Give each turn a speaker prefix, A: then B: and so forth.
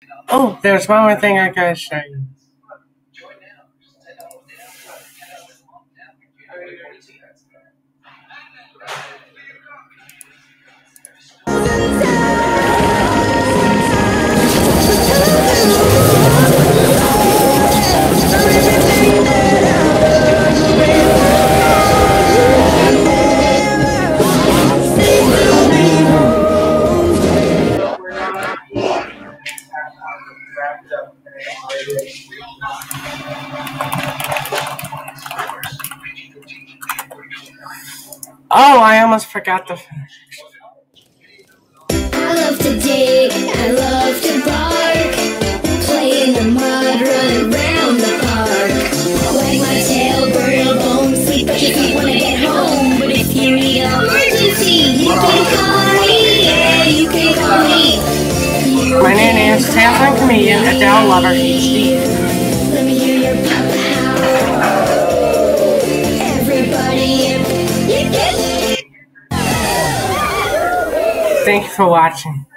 A: Oh, there's one more thing I gotta show you. Oh, I almost forgot the.
B: I love to dig, I love to bark, play in the mud, run around the park, wag my tail, burn a bone, sleep at your feet when I get home. But if you need an emergency, you can call me, yeah, you can call me.
A: My name is Samsung comedian Adele Lover HD.
B: Let me hear your pop howl. Everybody, you get.
A: Thank you for watching.